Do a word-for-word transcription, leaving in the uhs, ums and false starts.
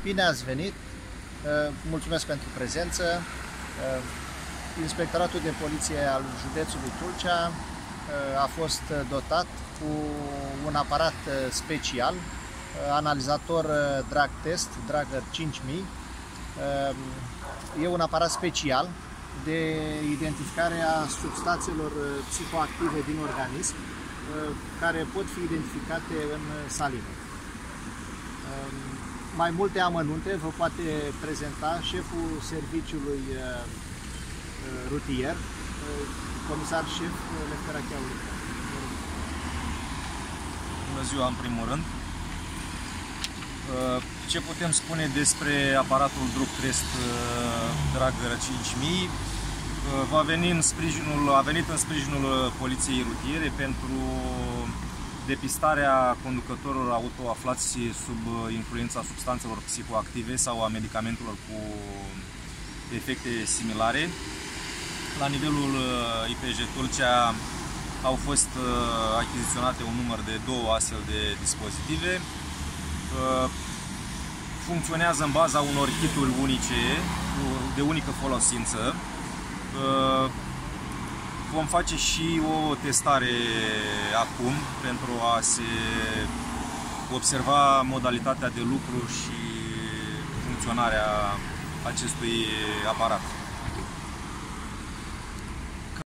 Bine ați venit! Mulțumesc pentru prezență! Inspectoratul de Poliție al județului Tulcea a fost dotat cu un aparat special, analizator drug test, Dragger cinci mii. E un aparat special de identificare a substanțelor psihoactive din organism, care pot fi identificate în salină. Mai multe amănunte vă poate prezenta șeful serviciului rutier, comisar șef Leftera Cheaulu. Bună ziua, în primul rând. Ce putem spune despre aparatul drug test Dragger cinci mii? Va veni în sprijinul, a venit în sprijinul poliției rutiere pentru depistarea conducătorilor auto aflați sub influența substanțelor psihoactive sau a medicamentelor cu efecte similare. La nivelul I P J Tulcea au fost achiziționate un număr de două astfel de dispozitive. Funcționează în baza unor kituri unice, de unică folosință. Vom face și o testare acum pentru a se observa modalitatea de lucru și funcționarea acestui aparat.